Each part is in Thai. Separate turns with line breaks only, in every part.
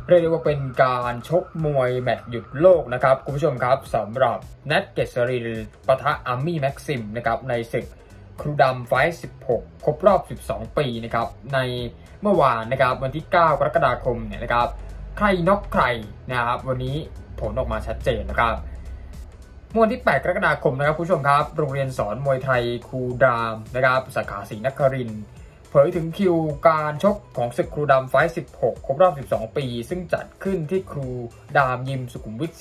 เรียกได้ว่าเป็นการชกมวยแมตช์หยุดโลกนะครับคุณผู้ชมครับสำหรับแนทเกษรินปะทะอาร์มี่แม็กซิมนะครับในศึกครูดำไฟท์16ครบรอบ12 ปีนะครับในเมื่อวานนะครับวันที่9กรกฎาคมเนี่ยนะครับใครน็อกใครนะครับวันนี้ผลออกมาชัดเจนนะครับวันที่8กรกฎาคมนะครับคุณผู้ชมครับโรงเรียนสอนมวยไทยครูดามนะครับสาขาศรีนครินทร์เผยถึงคิวการชกของศึกครูดามไฟท์16ครบรอบ12 ปีซึ่งจัดขึ้นที่ครูดามยิมสุขุมวิท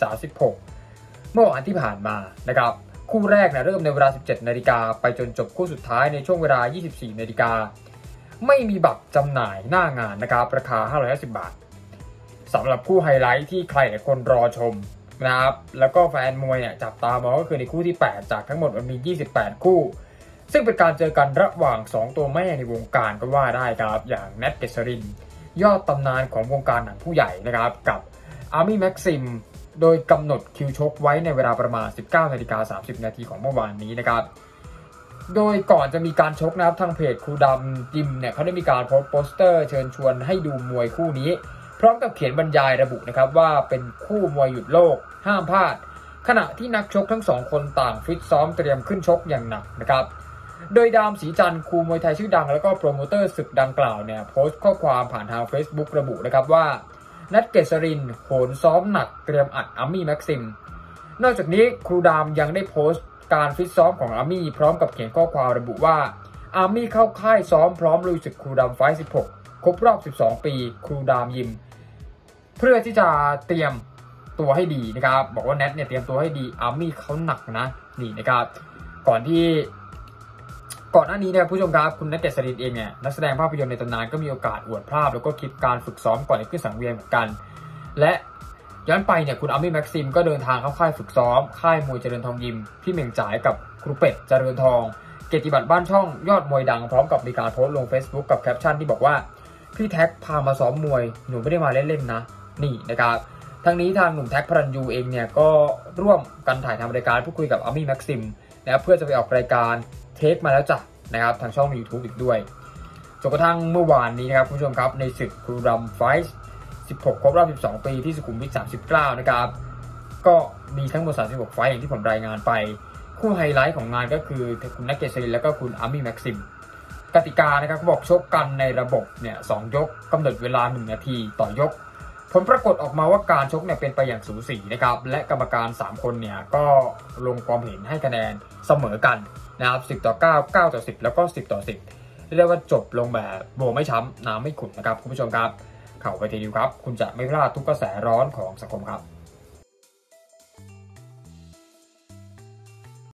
36เมื่อวานที่ผ่านมานะครับคู่แรกเริ่มในเวลา 17 นาฬิกาไปจนจบคู่สุดท้ายในช่วงเวลา 24 นาฬิกาไม่มีบัตรจำหน่ายหน้างานนะครับราคา550 บาทสำหรับคู่ไฮไลท์ที่ใครหลายคนรอชมนะครับแล้วก็แฟนมวยจับตามองก็คือในคู่ที่ 8 จากทั้งหมดมันมี 28 คู่ซึ่งเป็นการเจอกันระหว่าง 2 ตัวแม่ในวงการก็ว่าได้ครับอย่างแนทเกษรินยอดตำนานของวงการหนังผู้ใหญ่นะครับกับอาร์มี่แม็กซิมโดยกำหนดคิวชกไว้ในเวลาประมาณ 19:30 นาทีของเมื่อวานนี้นะครับโดยก่อนจะมีการชกนะครับทางเพจครูดำยิมเขาได้มีการโพสต์โปสเตอร์เชิญชวนให้ดูมวยคู่นี้พร้อมกับเขียนบรรยายระบุนะครับว่าเป็นคู่มวยหยุดโลกห้ามพลาดขณะที่นักชกทั้ง2คนต่างฟิตซ้อมเตรียมขึ้นชกอย่างหนักนะครับโดยดามศรีจันทร์ครูมวยไทยชื่อดังแล้วก็โปรโมเตอร์ศึกดังกล่าวโพสต์ข้อความผ่านทาง Facebook ระบุนะครับว่านัทเกษรินโหนซ้อมหนักเตรียมอัดอาร์มี่แม็กซิมนอกจากนี้ครูดามยังได้โพสต์การฟิตซ้อมของอาร์มี่พร้อมกับเขียนข้อความระบุว่าอาร์มี่เข้าค่ายซ้อมพร้อมลุยศึกครูดามไฟท์16ครบรอบ12 ปีครูดามยิมเพื่อที่จะเตรียมตัวให้ดีนะครับบอกว่าแนทเตรียมตัวให้ดีอาร์มี่เขาหนักนะนี่นะครับก่อนหน้านี้นะครับผู้ชมครับคุณแนทเกษรินเองนักแสดงภาพยนตร์ในตำนานก็มีโอกาสอวดภาพแล้วก็คลิปการฝึกซ้อมก่อนขึ้นสังเวียนเหมือนกันและย้อนไปคุณอาร์มี่แม็กซิมก็เดินทางเข้าค่ายฝึกซ้อมค่ายมวยเจริญทองยิมพี่เหม่งจ่ายกับครูเป็ดเจริญทองเกียรติบัตรบ้านช่องยอดมวยดังพร้อมกับมีการโพสต์ลง Facebook กับแคปชั่นที่บอกว่าพี่แท็กพามาซ้อมมวยหนูไม่ได้มาเล่นๆนะนี่นะครับทั้งนี้ทางหนุ่มแท็กพรัญยูเองก็ร่วมกันถ่ายทำรายการพูดคุยกับอาร์มี่แม็กซิมนะเพื่อจะไปออกรายการเทคมาแล้วจ้ะนะครับทางช่อง YouTube อีกด้วยจนกระทั่งเมื่อวานนี้นะครับผู้ชมครับในศึกครูดำไฟท์16ครบรอบ12 ปีที่สุขุมวิท39นะครับก็มีทั้งหมด36ไฟท์อย่างที่ผมรายงานไปคู่ไฮไลท์ของงานก็คือคุณแนทเกษรินและก็คุณอาร์มี่แม็กซิมกติกานะครับเขาบอกชกกันในระบบ2 ยกกำหนดเวลา1 นาทีต่อยกผลปรากฏออกมาว่าการชกเป็นไปอย่างสูสีนะครับและกรรมการ3 คนก็ลงความเห็นให้คะแนนเสมอกันนะครับ10-9 9-10แล้วก็10-10เรียกได้ว่าจบลงแบบโบไม่ช้ำน้ำไม่ขุ่นนะครับคุณผู้ชมครับข่าวไปทีเดียวครับคุณจะไม่พลาดทุกกระแสร้อนของสังคมครับ